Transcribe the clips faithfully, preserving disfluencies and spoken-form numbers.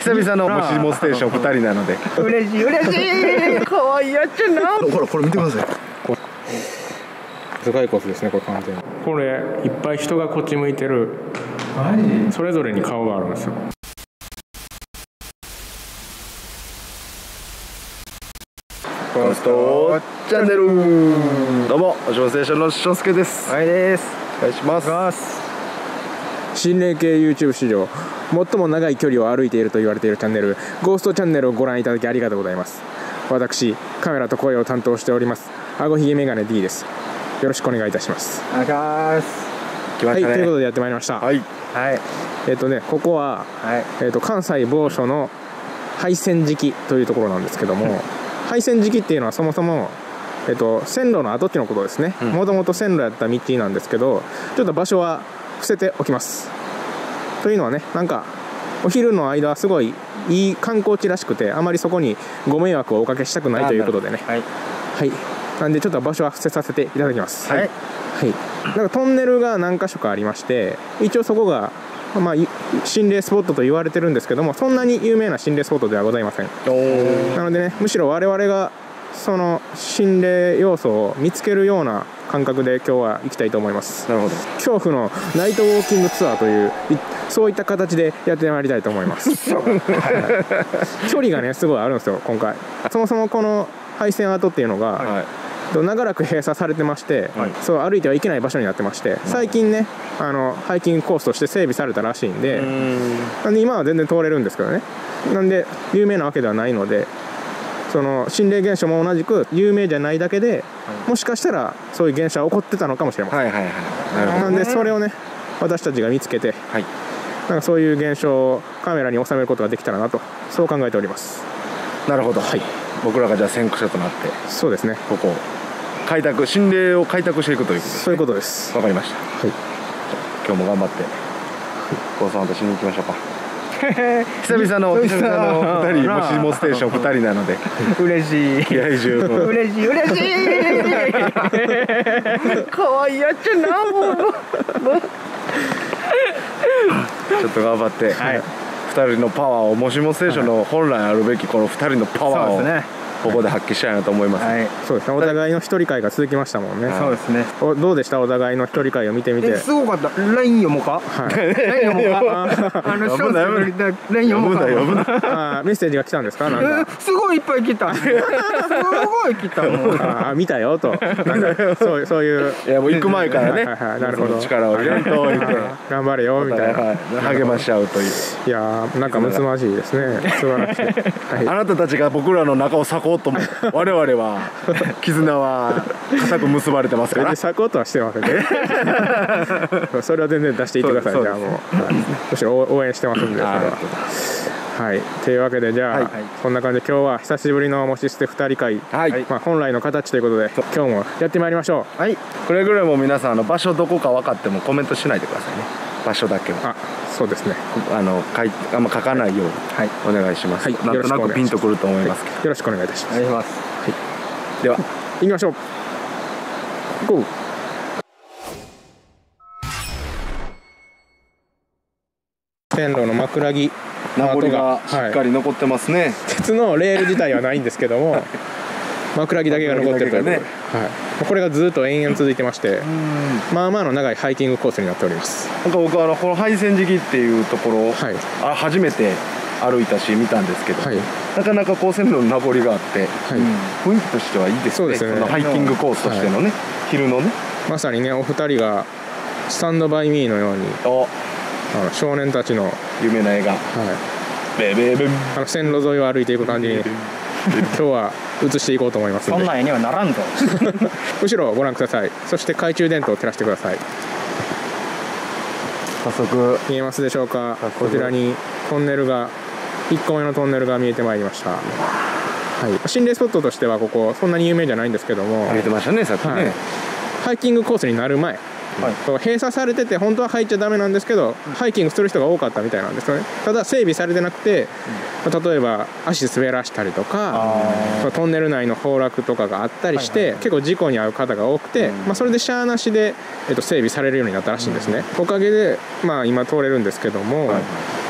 久々のもしもステーションふたりなので嬉しい嬉しい可愛いやっちゃな。 ほらこれ見てください。 頭蓋骨ですね、これ完全に。これいっぱい人がこっち向いてる。マジ？それぞれに顔があるんですよ。 ゴーストチャンネル、どうももしもステーションのしょうすけです。 はいです。 お願いします。 心霊系 YouTube 史上最も長い距離を歩いていると言われているチャンネル、ゴーストチャンネルをご覧いただきありがとうございます。私カメラと声を担当しておりますあごひげメガネ D です。よろしくお願いいたします。 お願いします。 来ましたね。 はい、ということでやってまいりました。 はいはいえっとねここは、 はいえっと関西某所の廃線敷というところなんですけども廃線敷っていうのはそもそも、えっと、線路の跡地のことですね。もともと線路やった道なんですけど、ちょっと場所は伏せておきます。というのはね、なんかお昼の間はすごいいい観光地らしくて、あまりそこにご迷惑をおかけしたくないということでね、 はいはい、なんでちょっと場所は伏せさせていただきます。 はいはい、なんかトンネルが何箇所かありまして、一応そこがまあ心霊スポットと言われてるんですけども、そんなに有名な心霊スポットではございません。なのでね、むしろ我々がその心霊要素を見つけるような感覚で今日は行きたいと思います。 なるほど。 恐怖のナイトウォーキングツアーというそういった形でやってまいりたいと思います。はい、距離がねすごいあるんですよ今回。そもそもこの廃線跡っていうのが、はい、長らく閉鎖されてまして、はい、そう歩いてはいけない場所になってまして、最近ねあのハイキングコースとして整備されたらしいんで、なんで今は全然通れるんですけどね。なんで有名なわけではないので、その心霊現象も同じく有名じゃないだけで、はい、もしかしたらそういう現象が起こってたのかもしれません。はいはいはい、なるほど。なんでそれをね私たちが見つけて、はい、なんかそういう現象をカメラに収めることができたらなと、そう考えております。 なるほど。はい、僕らがじゃあ先駆者となって、 そうですね、 ここ開拓、心霊を開拓していくということですね。 そういうことです。 わかりました。はい、今日も頑張ってゴーストハントしに行きましょうか。久々の久々のふたり、もしもステーションふたりなので嬉しい気合い十分。 嬉しい嬉しい可愛いやっちゃな。もうちょっと頑張って、はい、ふたりのパワーを、もしもステーションの本来あるべきこのふたりのパワーを、ね、ここで発揮したいなと思います。はい、 そうですね。お互いの一人会が続きましたもんね。 そうですね。 おどうでした、お互いの一人会を見てみて。 すごかった。ライン読もうか。はい。ライン読もうか。あの読むな読むな。 ライン読もうか。 読むな。 あメッセージが来たんですか。なんかすごいいっぱい来た。すごい来たもん。 あ見たよと。なんかそうそういう。 いやもう行く前からね。 なるほど。 力を入れんといて頑張れよみたいな励まし合うという。 いやなんかむつまじいですね。素晴らしい。 あなたたちが僕らの中を裂こうとも。我々は絆は固く結ばれてますから。 サコッとはしてませんね。それは全然出していってください。じゃあもうむしろ応援してますんで、それは。はい、というわけでじゃあ、はい、こんな感じで今日は久しぶりのもしステふたり会、はい、まあ本来の形ということで今日もやってまいりましょう。 はい、くれぐれも皆さんあの場所どこか分かってもコメントしないでくださいね。場所だけは。あ、 そうですね。 あの書いあんま書かないようにお願いします。はい、なんとなくピンとくると思いますけど、 よろしくお願いいたします。 お願いします。 はい、では行きましょう。ゴー。線路の枕木名残がしっかり残ってますね。はい、 鉄のレール自体はないんですけども枕木だけが残ってるということで、ね、はい、これがずっと延々続いてまして、まあまあの長いハイキングコースになっております。 なんか僕はあのこの廃線敷っていうところ、はい、あ初めて歩いたし見たんですけど、はい、なかなかこう線路の名残があって、はい、うん、雰囲気としてはいいですね。そうですね。そのハイキングコースとしてのね、はい、昼のね、 まさにねお二人がスタンドバイミーのようにあの少年たちの有名な映画、はい、ベーベーベンあの線路沿いを歩いていく感じに今日は映していこうと思いますので、 そんなんにはならんぞ後ろをご覧ください。そして懐中電灯を照らしてください。 早速見えますでしょうか。こちらにトンネルがいっこめのトンネルが見えてまいりました。はい、心霊スポットとしてはここそんなに有名じゃないんですけども、 見えてましたねさっきね、はい、 ハイキングコースになる前はい、閉鎖されてて本当は入っちゃダメなんですけど、うん、ハイキングする人が多かったみたいなんですよね。ただ整備されてなくて、うん、例えば足滑らしたりとかトンネル内の崩落とかがあったりして、はいはいはい、結構事故に遭う方が多くて、うんまあ、それでシャアなしで、えっと、整備されるようになったらしいんですね、うん、おかげで、まあ、今通れるんですけども、はいはい、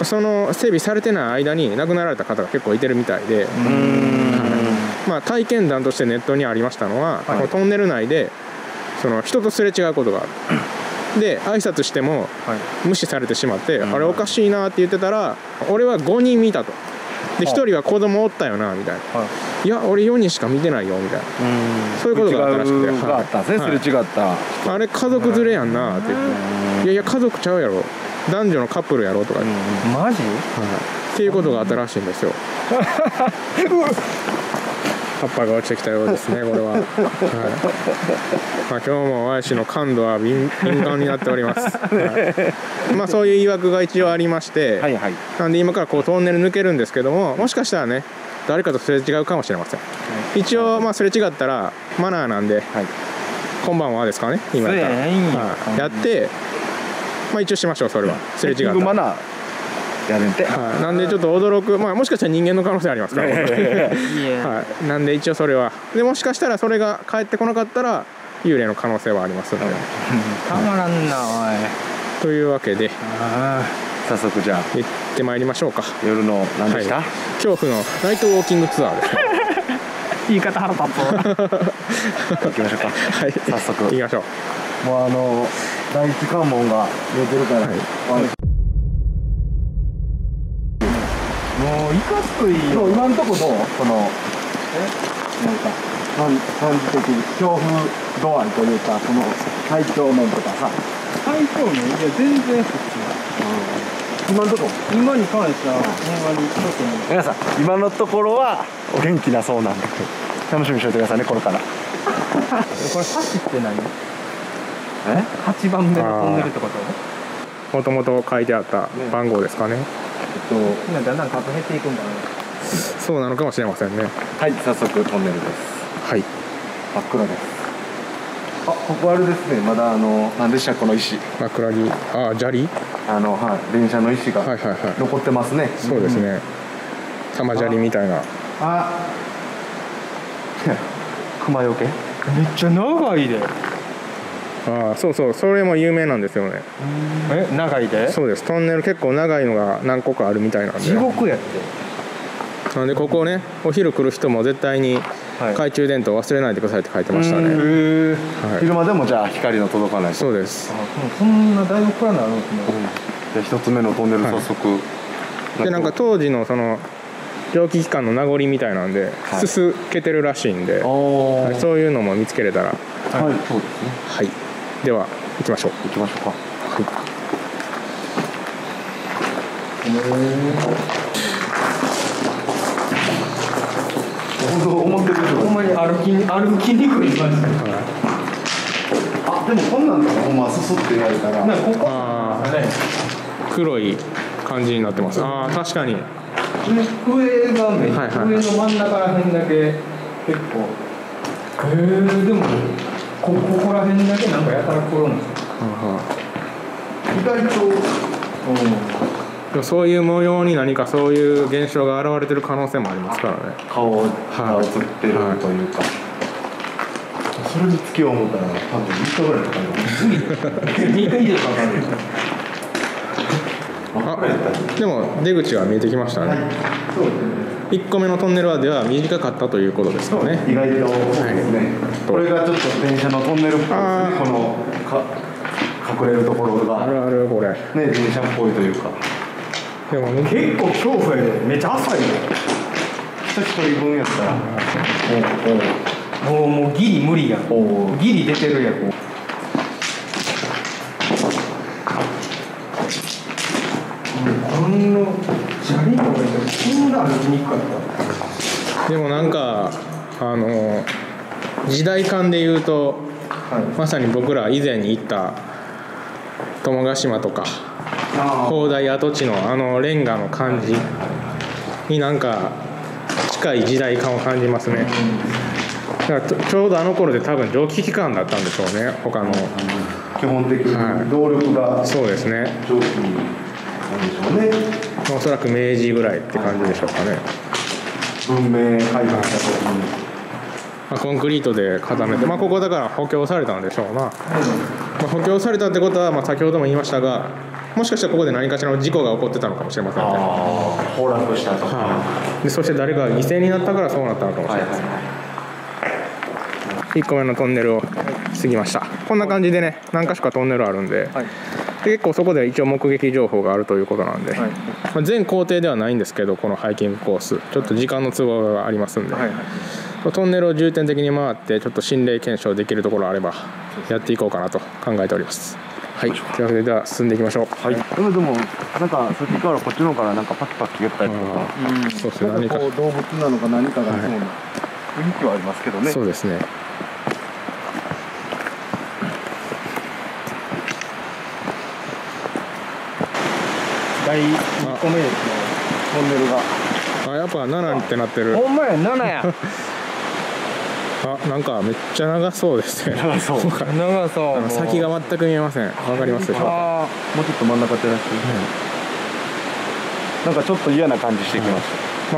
その整備されてない間に亡くなられた方が結構いてるみたいで、うーん、はいまあ、体験談としてネットにありましたのは、はい、このトンネル内でその人とすれ違うことがあるで挨拶しても無視されてしまって、はい、あれおかしいなって言ってたら俺はごにん見たとでひとりは子供おったよなみたいな、はい、いや俺よにんしか見てないよみたいなそういうことがあったらしくて、 はいがあったんですね、はい、すれ違ったあれ家族連れやんなって言っていやいや家族ちゃうやろ男女のカップルやろとか言ってマジ、はい、 っていうことがあったらしいんですよ葉っぱが落ちてきたようですねこれは、はいまあ、今日もY氏の感度は敏感になっております、はいまあ、そういう曰くが一応ありまして、はいはい、なんで今からこうトンネル抜けるんですけどももしかしたらね誰かとすれ違うかもしれません、はい、一応まあすれ違ったらマナーなんで、はい、こんばんはですかね今やったら、はい、やって、まあ、一応しましょうそれはすれ違ったらマナーやるんで、 はい、なんでちょっと驚く、まあ、もしかしたら人間の可能性ありますから、はい、なんで一応それはでもしかしたらそれが返ってこなかったら幽霊の可能性はありますのでたまらんなおいというわけで早速じゃあ行ってまいりましょうか夜の何でした、 はい、恐怖のナイトウォーキングツアーです言い方腹立つ行きましょうか、はい、早速行きましょうもうあの第一関門が出てるから、はいもういかついよ今んとこどうそのえなんか感じ的に強風度合いというかその体調面とかさ体調面いや全然普通今のとこ今に関してはほんまにちょっとも皆さん今のところはお元気なそうなんで楽しみにしておいてくださいねこれからこれ走ってないえはちばんめのトンネルってこともともと書いてあった番号ですかね、 えっと、今だんだん数減っていくんだね。 そうなのかもしれませんね。 はい、早速トンネルです。 はい。 真っ暗です。あ、ここあれですね。まだあの何でしたこの石。 真っ暗に、あ、砂利？ あのはい電車の石が残ってますね。はいはいはい、 そうですね。玉砂利みたいな。 あ、 熊よけ？めっちゃ長いで。 ああそうそうそれも有名なんですよね。 え長いで？ そうですトンネル結構長いのが何個かあるみたいなんで地獄やってなんでここねお昼来る人も絶対に懐中電灯忘れないでくださいって書いてましたね、 へえ、はい、昼間でもじゃあ光の届かないそうです。 あそんなだいぶ暗くなるんですね、うん、 じゃあ一つ目のトンネル早速、はい、でなんか当時のその蒸気機関の名残みたいなんで、はい、すすけてるらしいんで、はい、そういうのも見つけれたらはい、 はい、そうですねはいでは行きましょう行きましょうか。はい思ってる以上ほんまに歩き歩きにくい感じで、はい、 あでもこんなんだほんますすってやるからなんかここあ黒い感じになってます。ああ確かに上がめ、はいはい、上の真ん中ら辺だけ結構へえでもこここら辺だけなんかやたら黒いんですよ、は意外と、 うん、そういう模様に何かそういう現象が現れてる可能性もありますからね。 顔が映ってるというか、はい、それにつけよう思ったら多分みっかぐらいかかるみっか以上かかるあでも出口は見えてきましたね、はい、そうですね。いっこめのトンネルはでは短かったということですかね。 意外とそうですね、はい、これがちょっと電車のトンネルっぽいですね。このか隠れるところがあるあるこれね電車っぽいというかでも、ね、結構恐怖やでめっちゃ浅いよ人一人分やったらもうもうギリ無理やんギリ出てるやんこの砂利とかそんな歩きにくかった。 でもなんかあの時代感で言うと、はい、まさに僕ら以前に行った友ヶ島とか砲台跡地のあのレンガの感じになんか近い時代感を感じますね。だからちょうどあの頃で多分蒸気機関だったんでしょうね他の。 基本的に動力がそうですね蒸気なんでしょうね。 おそらく明治ぐらいって感じでしょうかね。 文明開化した時に、 まあ、コンクリートで固めて、まあ、ここだから補強されたんでしょうな、まあ、補強されたってことは、まあ、先ほども言いましたが、もしかしたらここで何かしらの事故が起こってたのかもしれませんね。 崩落したとか、 はい、でそして誰かが犠牲になったからそうなったのかもしれません、はいはい、いっこめのトンネルを過ぎました。こんな感じでね何か所かトンネルあるんで、はい、で結構そこで一応目撃情報があるということなんで、はい、まあ、全行程ではないんですけどこのハイキングコースちょっと時間の都合がありますんで、はいはい、トンネルを重点的に回ってちょっと心霊検証できるところあればやっていこうかなと考えております。はい、というわけででは進んでいきましょう。 はい、でもでもなんかさっきからこっちの方からなんかパキパキ言ったりとか、 うん、そうですね、 何かこう動物なのか何かがそうな雰囲気はありますけどね。 そうですね。 だいいっこめですね、トンネルが。 あ、やっぱななってなってる。 ほんまや、ななや。 あ、なんかめっちゃ長そうですね。 長そう。 長そう。 先が全く見えません。わかりますでしょうか。 もうちょっと真ん中照らして、うん、なんかちょっと嫌な感じしてきました。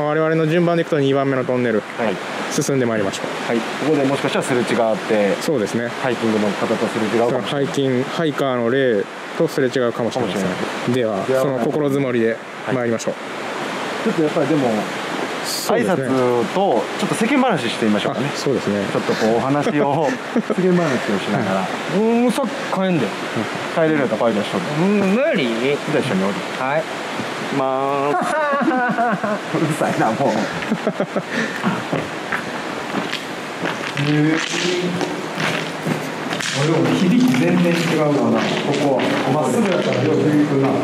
まあ我々の順番でいくとにばんめのトンネル、はい、進んでまいりましょう。 はい。ここでもしかしたらすれ違って、そうですね。ハイキングの方とすれ違うかもしれない。 ハイキングハイカーの例とすれ違うかもしれません。ではその心づもりで参りましょう。 ちょっとやっぱりでも。挨拶とちょっと世間話してみましょうかね。 そうですね。 ちょっとこうお話を世間話をしながら。 うん、さっき帰んで。 帰れるやったら帰りましょう。 うん、無理。 じゃあ一緒に降り。 はい。 まあ。うるさいなもう。 俺も響き全然違うわな。ここはまっすぐやったらよく響くな。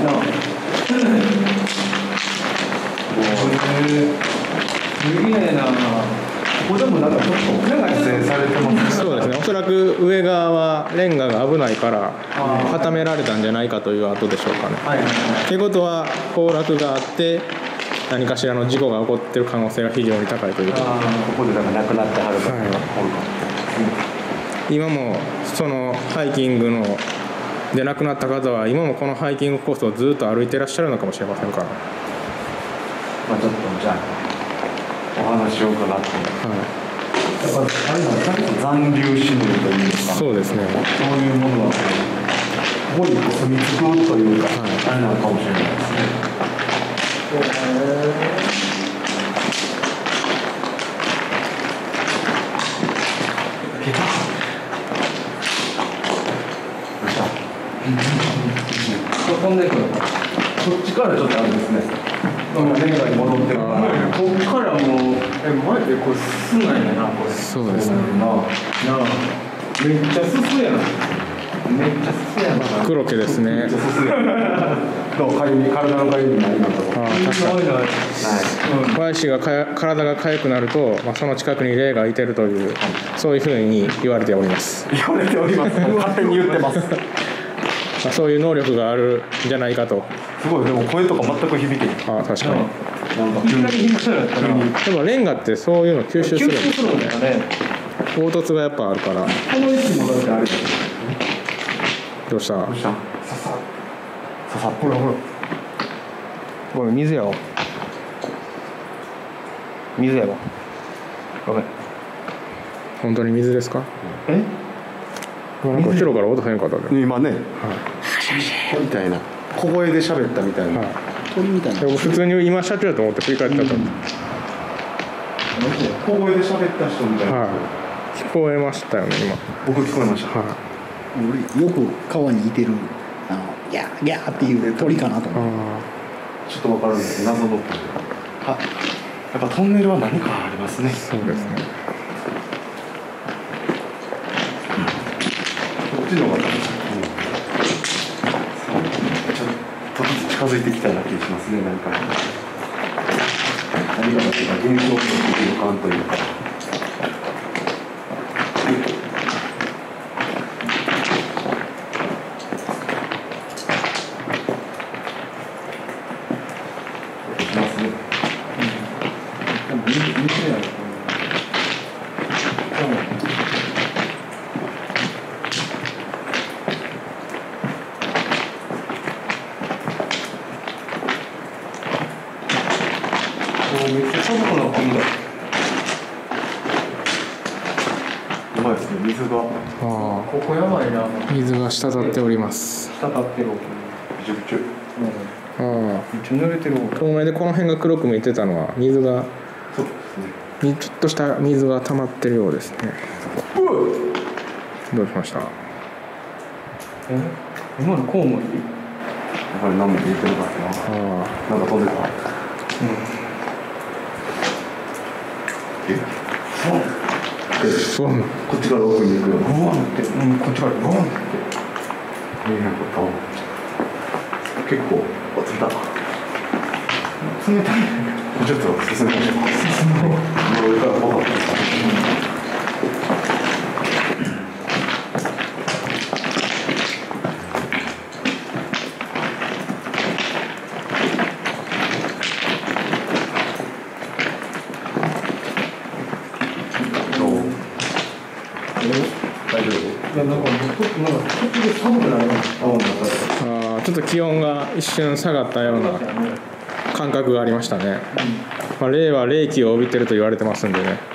すげえな。ここでもなんかちょっとレンガ規制されてます。 そうですね。おそらく上側はレンガが危ないから固められたんじゃないかという跡でしょうかね。はいはいはい。ということは崩落があって何かしらの事故が起こっている可能性が非常に高いということ。 ああ、ここでなんか亡くなってはる方がおるかも。 今もそのハイキングので亡くなった方は今もこのハイキングコースをずっと歩いていらっしゃるのかもしれませんから。 まあちょっとじゃあお話を伺って、はい、やっぱあれはちゃんと残留思念というか、 そうですね、 そういうものはここに住み着くというか、はい、あれなのかもしれないですね。来た。飛んでくる。こっちからちょっとあるんですね。レンガに戻ってるから、こっからもう、え、マジでこれすないねんな、これ。 そうですね。 なあ、めっちゃすすやな。めっちゃすすやな。 黒毛ですね。 めっちゃすすやな。どう、かゆみ、体のかゆみないなとか。 ああ、確かに。はい。林がかや、体が痒くなると、まあ、その近くに霊がいてるという、そういうふうに言われております。 言われております。勝手に言ってます。 まあ、そういう能力があるんじゃないかと。 すごい、でも声とか全く響いてる。ああ、 確かに。 なんか急に響くやったら。 でもレンガってそういうの吸収するんですよね。吸収するんだよね。 凹凸がやっぱあるから。 この位置もだってあれ。 どうした？ どうした？ささ。ささ。ほらほら。 ごめん、水やわ。水やわ。ごめん。 本当に水ですか？ え？ なんか後ろから音せんかったね。 今ね。はい。みたいな。小声で喋ったみたいな。 鳥みたいな。普通に今社長だと思って振り返ってたと思って。 小声で喋った人みたいな。 聞こえましたよね今。 僕聞こえました。はい。 よく川にいてるあのギャーギャーっていう鳥かなと思う。 ちょっとわかるんですけど謎の。あ、やっぱトンネルは何かありますね。 そうですね。 こっちの方が。近づいてきたような気がしますね、なんか。何がだとか、現象の予感というか。しますね。でも、見てない。 あここやばいな。 水が滴っております。 滴ってる。 びちょびちょ。 ああめっちゃ濡れてる。 透明でこの辺が黒く見えてたのは水がそうですね。 ちょっとした水が溜まってるようですね。どうしました？ え、今のコウモリ？ やっぱり何も入れてるからな。 ああ、なんか飛んでた。うん。え、 そう。 こっちから奥に行くよ。 ブワンって、うん、こっちからブワンって。 えー、なんか結構落ちた。 冷たい。 ちょっと進んでみます。進んで。上からボタン。 ああ、ちょっと気温が一瞬下がったような感覚がありましたね。まあ、冷は冷気を帯びてると言われてますんでね。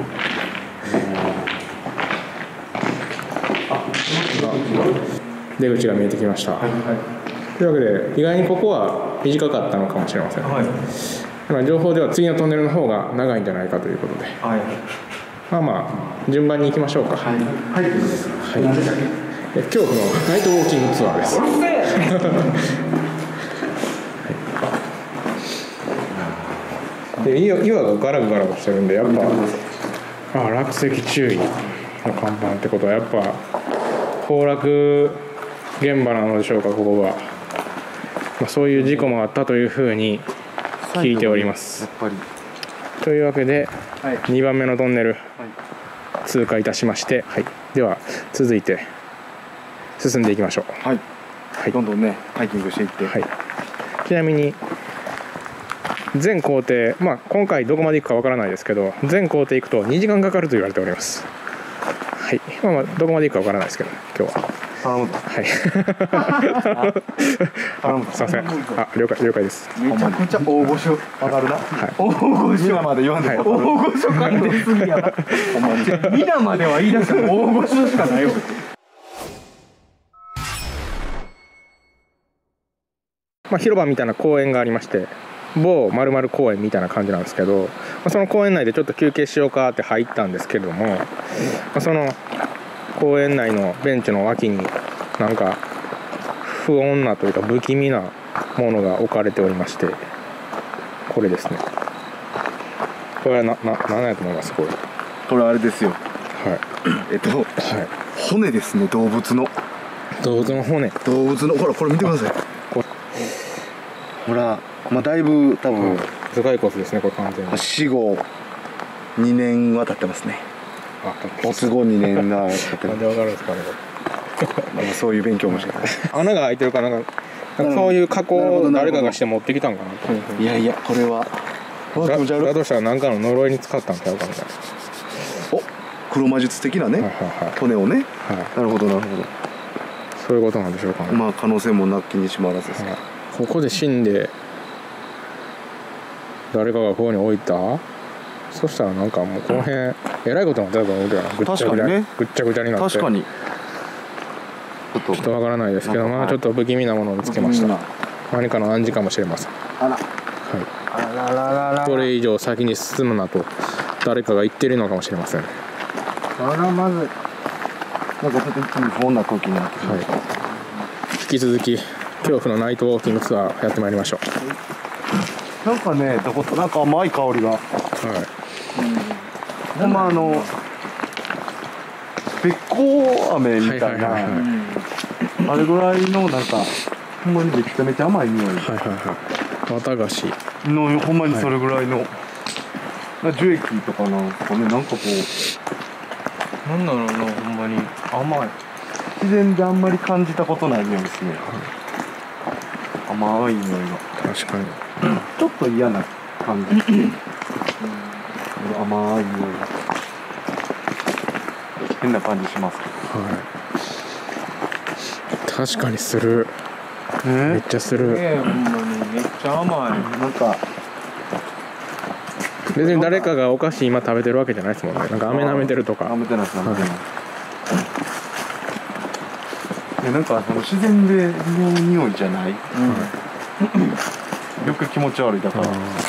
出口が見えてきました。というわけで意外にここは短かったのかもしれません。はい、情報では次のトンネルの方が長いんじゃないかということで、はい、まあまあ順番に行きましょうか。はい、はいはい、恐怖のナイトウォーキングツアーです。で岩がガラガラしてるんで、やっぱあ落石注意の看板ってことはやっぱ崩落現場なのでしょうか、ここが。まあ、そういう事故もあったというふうに聞いております。やっぱりというわけで、はい、にばんめのトンネル、はい、通過いたしまして、はい、では続いて進んでいきましょう。はい、はい、どんどんねハイキングしていって、はい、ちなみに全行程、まあ、今回どこまで行くかわからないですけど、全行程行くとにじかんかかると言われております。はい、まあ、まあどこまで行くかわからないですけど、今日は頼むぞ。はい。頼むぞ。すいません。あ、了解了解です。 めちゃくちゃ大御所上がるな。はい。大御所。 皆まで言わんで。 大御所感出すぎやな。ほんまに。皆までは言い出したら大御所しかないよ。 まあ広場みたいな公園がありまして、某〇〇公園みたいな感じなんですけど、まあ、その公園内でちょっと休憩しようかって入ったんですけれども、まあ、その公園内のベンチの脇になんか不穏なというか不気味なものが置かれておりまして、これですね。これはな、な、何やと思います？これこれあれですよ。はい。えっと、はい、骨ですね。動物の動物の骨。 動物の、ほらこれ見てください。ほら、まあだいぶ多分頭蓋骨ですね、これ完全に。 死後にねんは経ってますね。没後にねんが経ってます。 なんでわかるんですかね、 なんかそういう勉強もして穴が開いてるからなんか、なんかそういう加工を誰かがして持ってきたんかな。 いやいや、これはだとしたら何かの呪いに使ったんちゃうかみたいな。 お、黒魔術的なね、骨をね。なるほどなるほど。 そういうことなんでしょうかね。 まあ可能性もなきにしもあらずですけど、 ここで死んで誰かがここに置いた。そしたらなんかもうこの辺えらいことになったと思うけどな。ぐっちゃぐちゃ、ね、ぐっちゃぐちゃになって。 確かにちょっとわからないですけど、まあちょっと不気味なものを見つけました。何かの暗示かもしれません。 あら、はい、 あらららら、これ以上先に進むなと誰かが言っているのかもしれません。 あら、まずなんかちょっと一気に不穏な空気になってきました。はい、 引き続き恐怖のナイトウォーキングツアーやってまいりましょう。なんかね、どこなんか甘い香りが、はい、ほんまあのべっこう飴みたいな、あれぐらいのなんかほんまにめちゃめちゃ甘い匂い、はいはいはい、綿菓子のほんまにそれぐらいの、はい、樹液とかなんかね、なんかこうなんだろうな、ほんまに甘い、 自然であんまり感じたことない匂いですね、はい、甘い匂いが確かにちょっと嫌な感じ、うん、甘い匂いが変な感じしますけど、はい、 確かにする、えー、めっちゃする、 えー、ほんまにめっちゃ甘い。 なんか別に誰かがお菓子今食べてるわけじゃないですもんね。なんか飴舐めてるとか。 舐めてないです、舐めてない。 いやなんかあの自然での匂いじゃない、うん、よく気持ち悪いだから。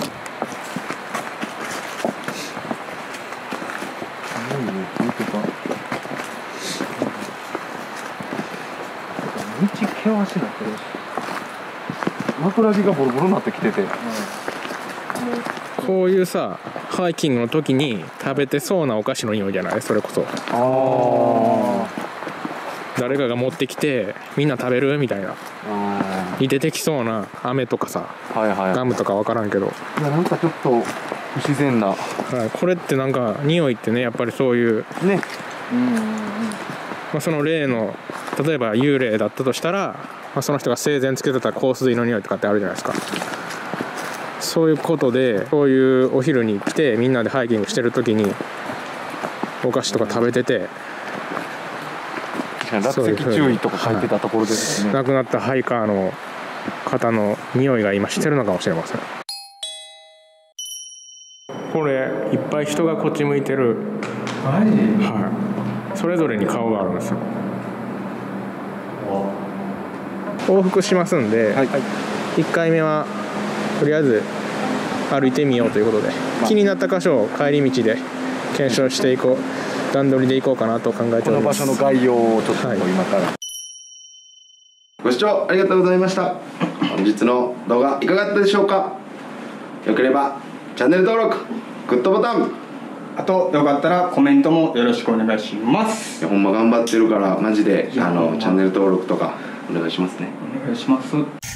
道険しなってるし枕木がボロボロになってきてて、うん、 こういうさハイキングの時に食べてそうなお菓子の匂いじゃない？それこそあ誰かが持ってきてみんな食べるみたいなに出てきそうな飴とかさ、はいはい、ガムとか分からんけど、 いやなんかちょっと不自然な、 はい、これってなんか匂いってねやっぱりそういうね、うん、まあ、その例の例えば幽霊だったとしたら、まあ、その人が生前つけてた香水の匂いとかってあるじゃないですか。そういうことでそういうお昼に来てみんなでハイキングしてる時にお菓子とか食べてて、 落石注意とか書いてたところですね、 はい、亡くなったハイカーの方の匂いが今してるのかもしれません。これいっぱい人がこっち向いてる、 マジ？ はい、それぞれに顔があるんですよ。往復しますんで、はい、いっかいめはとりあえず歩いてみようということで、まあ、気になった箇所を帰り道で検証していこう、段取りでいこうかなと考えております。 この場所の概要をちょっと今から、はい、ご視聴ありがとうございました。本日の動画いかがだったでしょうか。よければチャンネル登録、グッドボタン、 あとよかったらコメントもよろしくお願いします。 いやほんま頑張ってるからマジであのチャンネル登録とかお願いしますね。 お願いします。